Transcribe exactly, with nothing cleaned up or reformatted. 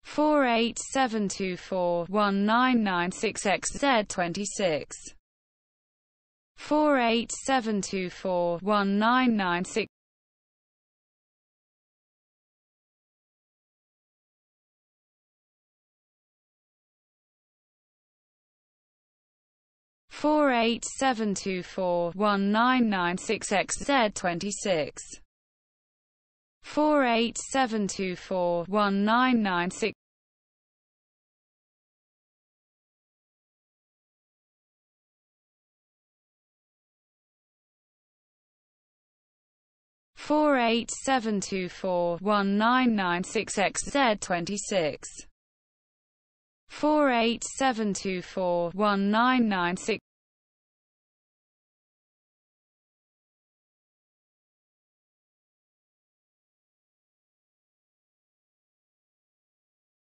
four eight seven two four one nine nine six X Z twenty-six, four eight seven two four one nine nine six, four eight seven two four one nine nine six X Z twenty-six, four eight seven two four one nine nine six, four eight seven two four one nine nine six X Z twenty-six, four eight seven two four one nine nine six,